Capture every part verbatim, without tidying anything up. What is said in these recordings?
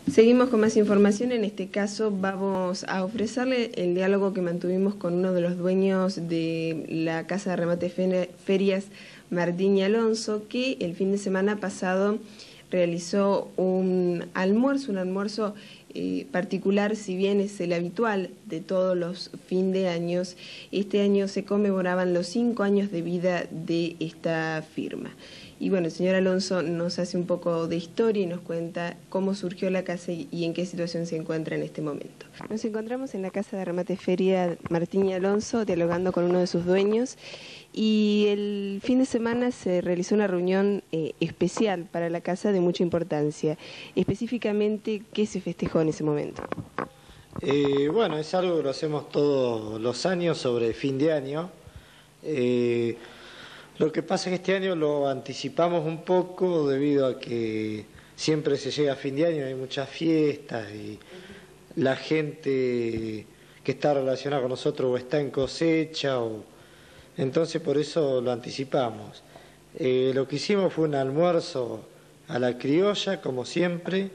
Seguimos con más información. En este caso vamos a ofrecerle el diálogo que mantuvimos con uno de los dueños de la Casa de Remate Ferias, Martín y Alonso, que el fin de semana pasado realizó un almuerzo, un almuerzo eh, particular, si bien es el habitual de todos los fin de años. Este año se conmemoraban los cinco años de vida de esta firma. Y bueno, el señor Alonso nos hace un poco de historia y nos cuenta cómo surgió la casa y, y en qué situación se encuentra en este momento. Nos encontramos en la Casa de Remate Feria Martín y Alonso, dialogando con uno de sus dueños, y el fin de semana se realizó una reunión eh, especial para la casa de mucha importancia. Específicamente, ¿qué se festejó en ese momento? Eh, bueno, es algo que lo hacemos todos los años sobre fin de año. Eh, Lo que pasa es que este año lo anticipamos un poco debido a que siempre se llega a fin de año, hay muchas fiestas y la gente que está relacionada con nosotros o está en cosecha, o entonces por eso lo anticipamos. Eh, lo que hicimos fue un almuerzo a la criolla, como siempre,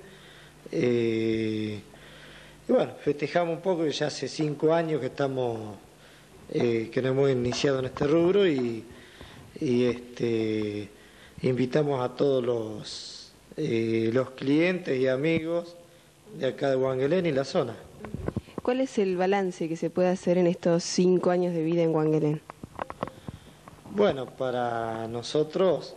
eh, y bueno, festejamos un poco, que ya hace cinco años que estamos, eh, que nos hemos iniciado en este rubro y y este, invitamos a todos los, eh, los clientes y amigos de acá de Huanguelén y la zona. ¿Cuál es el balance que se puede hacer en estos cinco años de vida en Huanguelén? Bueno, para nosotros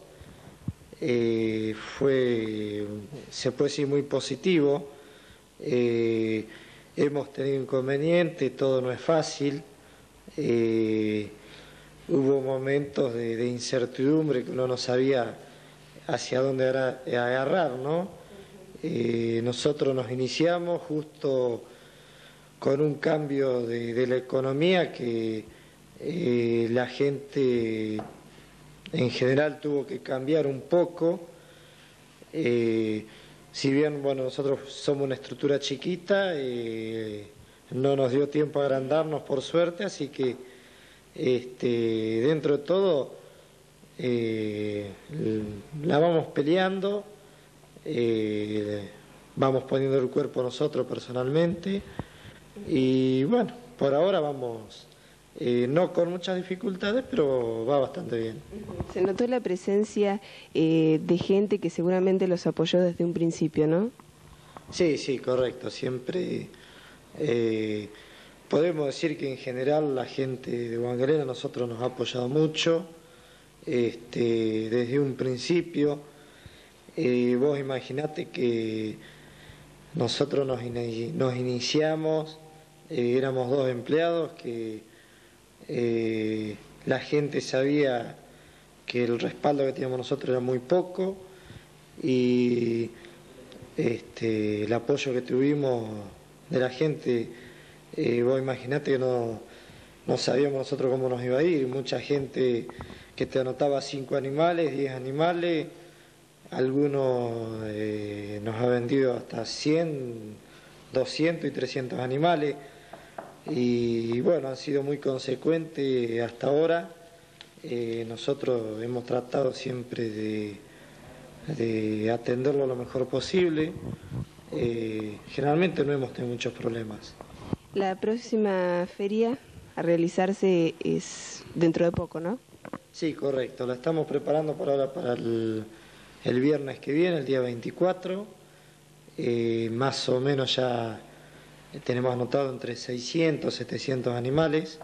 eh, fue, se puede decir, muy positivo. Eh, hemos tenido inconvenientes, todo no es fácil. Eh, Hubo momentos de, de incertidumbre que uno no sabía hacia dónde agarrar, ¿no? Eh, nosotros nos iniciamos justo con un cambio de, de la economía que eh, la gente en general tuvo que cambiar un poco. Eh, si bien, bueno, nosotros somos una estructura chiquita, eh, no nos dio tiempo a agrandarnos por suerte, así que Este, dentro de todo eh, la vamos peleando, eh, vamos poniendo el cuerpo nosotros personalmente y bueno, por ahora vamos, eh, no con muchas dificultades, pero va bastante bien. Se notó la presencia eh, de gente que seguramente los apoyó desde un principio, ¿no? Sí, sí, correcto, siempre... Eh, Podemos decir que en general la gente de Huanguelén a nosotros nos ha apoyado mucho, este, desde un principio. Eh, vos imaginate que nosotros nos, in nos iniciamos, eh, éramos dos empleados, que eh, la gente sabía que el respaldo que teníamos nosotros era muy poco y este, el apoyo que tuvimos de la gente... Eh, vos imaginate que no, no sabíamos nosotros cómo nos iba a ir, mucha gente que te anotaba cinco animales, diez animales, algunos eh, nos ha vendido hasta cien, doscientos y trescientos animales y bueno, han sido muy consecuentes hasta ahora. Eh, nosotros hemos tratado siempre de, de atenderlo lo mejor posible, eh, generalmente no hemos tenido muchos problemas. La próxima feria a realizarse es dentro de poco, ¿no? Sí, correcto. La estamos preparando por ahora para el, el viernes que viene, el día veinticuatro. Eh, más o menos ya tenemos anotado entre seiscientos, setecientos animales.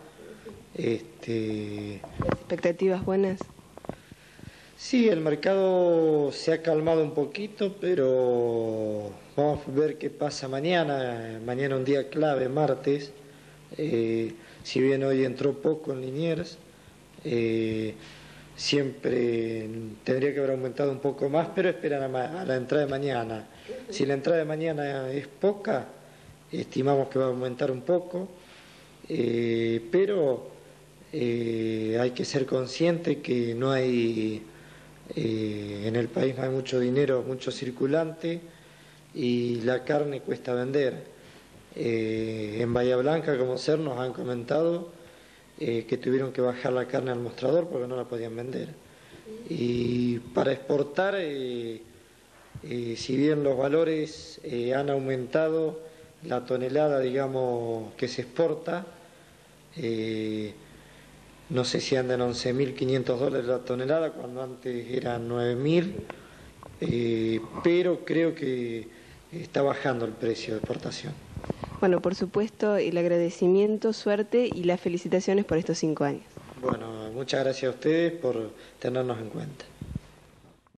Este... ¿Expectativas buenas? Sí, el mercado se ha calmado un poquito, pero vamos a ver qué pasa mañana. Mañana un día clave, martes. Eh, si bien hoy entró poco en Liniers, eh, siempre tendría que haber aumentado un poco más, pero esperan a, a la entrada de mañana. Si la entrada de mañana es poca, estimamos que va a aumentar un poco, eh, pero eh, hay que ser consciente que no hay... Eh, en el país no hay mucho dinero, mucho circulante y la carne cuesta vender. Eh, en Bahía Blanca, como ser, nos han comentado eh, que tuvieron que bajar la carne al mostrador porque no la podían vender. Y para exportar, eh, Eh, si bien los valores eh, han aumentado, la tonelada, digamos, que se exporta, eh, no sé si andan once mil quinientos dólares la tonelada, cuando antes eran nueve mil, eh, pero creo que está bajando el precio de exportación. Bueno, por supuesto, el agradecimiento, suerte y las felicitaciones por estos cinco años. Bueno, muchas gracias a ustedes por tenernos en cuenta.